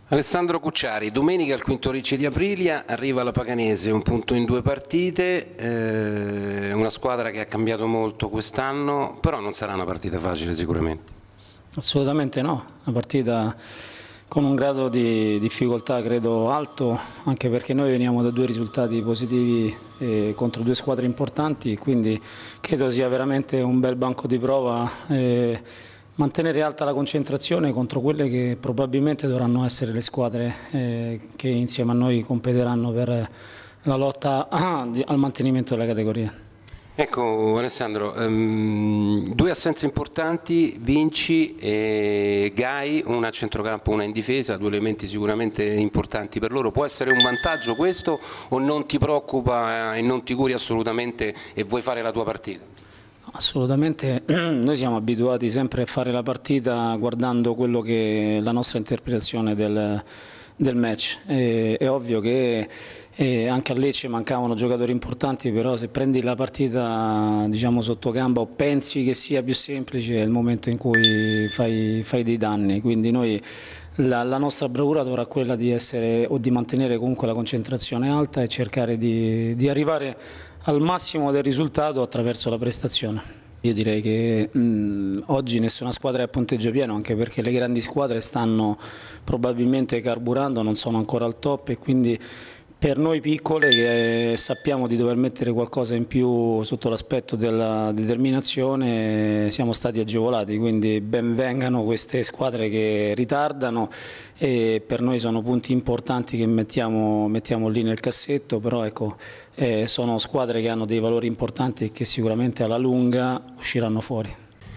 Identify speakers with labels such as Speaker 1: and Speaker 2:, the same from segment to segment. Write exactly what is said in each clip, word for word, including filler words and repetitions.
Speaker 1: Alessandro Cucciari, domenica al quinto Ricci di Aprilia, arriva la Paganese, un punto in due partite, eh, una squadra che ha cambiato molto quest'anno, però non sarà una partita facile sicuramente.
Speaker 2: Assolutamente no, una partita con un grado di difficoltà credo alto, anche perché noi veniamo da due risultati positivi eh, contro due squadre importanti, quindi credo sia veramente un bel banco di prova. Eh, Mantenere alta la concentrazione contro quelle che probabilmente dovranno essere le squadre eh, che insieme a noi competeranno per la lotta ah, al mantenimento della categoria.
Speaker 1: Ecco Alessandro, um, due assenze importanti, Vinci e Gai, una a centrocampo, una in difesa, due elementi sicuramente importanti per loro. Può essere un vantaggio questo o non ti preoccupa e non ti curi assolutamente e vuoi fare la tua partita?
Speaker 2: Assolutamente, noi siamo abituati sempre a fare la partita guardando quello che è la nostra interpretazione del, del match. È, è ovvio che eh, anche a Lecce mancavano giocatori importanti, però se prendi la partita diciamo, sotto gamba o pensi che sia più semplice è il momento in cui fai, fai dei danni. Quindi noi La, la nostra bravura dovrà quella di essere o di mantenere comunque la concentrazione alta e cercare di, di arrivare al massimo del risultato attraverso la prestazione. Io direi che mh, oggi nessuna squadra è a punteggio pieno, anche perché le grandi squadre stanno probabilmente carburando, non sono ancora al top e quindi per noi piccole che sappiamo di dover mettere qualcosa in più sotto l'aspetto della determinazione siamo stati agevolati, quindi ben vengano queste squadre che ritardano e per noi sono punti importanti che mettiamo, mettiamo lì nel cassetto, però ecco, eh, sono squadre che hanno dei valori importanti e che sicuramente alla lunga usciranno fuori.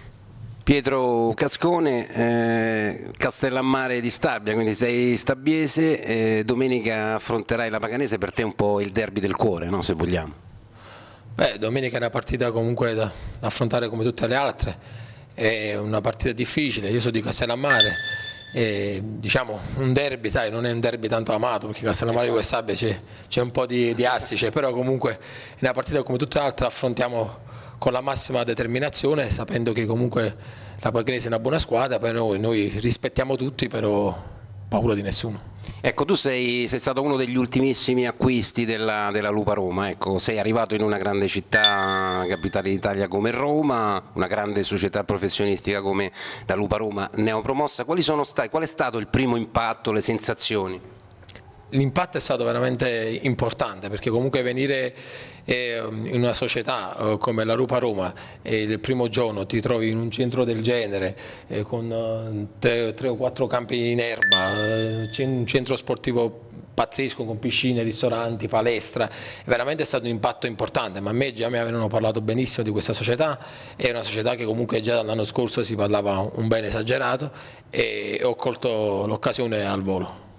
Speaker 1: Pietro Cascone, eh, Castellammare di Stabia, quindi sei stabiese, eh, domenica affronterai la Paganese, per te è un po' il derby del cuore, no? Se vogliamo.
Speaker 3: Beh, domenica è una partita comunque da, da affrontare come tutte le altre, è una partita difficile, io sono di Castellammare, e, diciamo un derby, sai, non è un derby tanto amato perché Castellammare di Stabia c'è un po' di, di astice, però comunque è una partita come tutte le altre affrontiamo con la massima determinazione, sapendo che comunque la Paganese è una buona squadra, poi noi, noi rispettiamo tutti, però paura di nessuno.
Speaker 1: Ecco, tu sei, sei stato uno degli ultimissimi acquisti della, della Lupa Roma, ecco, sei arrivato in una grande città, capitale d'Italia come Roma, una grande società professionistica come la Lupa Roma neopromossa. Quali sono stati, qual è stato il primo impatto, le sensazioni?
Speaker 3: L'impatto è stato veramente importante perché comunque venire in una società come la Lupa Roma e il primo giorno ti trovi in un centro del genere con tre, tre o quattro campi in erba, un centro sportivo pazzesco con piscine, ristoranti, palestra, veramente è stato un impatto importante, ma a me già mi avevano parlato benissimo di questa società, è una società che comunque già dall'anno scorso si parlava un bene esagerato e ho colto l'occasione al volo.